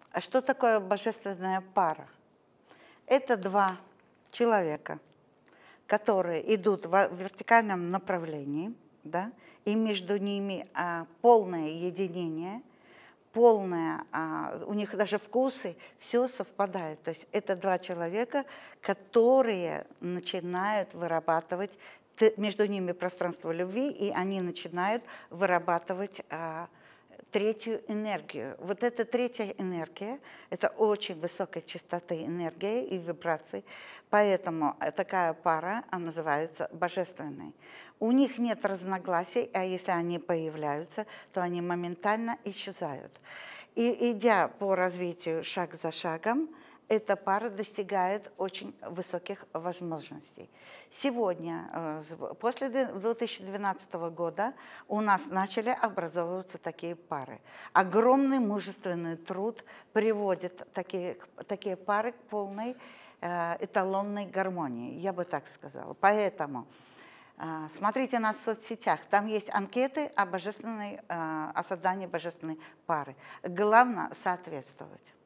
А что такое божественная пара? Это два человека, которые идут в вертикальном направлении, да, и между ними полное единение, полное, у них даже вкусы, все совпадает. То есть это два человека, которые начинают вырабатывать между ними пространство любви, и они начинают вырабатывать третью энергию. Вот эта третья энергия, это очень высокой частоты энергии и вибраций, поэтому такая пара, она называется божественной. У них нет разногласий, а если они появляются, то они моментально исчезают. И идя по развитию шаг за шагом, эта пара достигает очень высоких возможностей. Сегодня, после 2012 года, у нас начали образовываться такие пары. Огромный мужественный труд приводит такие пары к полной эталонной гармонии, я бы так сказала. Поэтому смотрите нас в соцсетях, там есть анкеты о создании божественной пары. Главное соответствовать.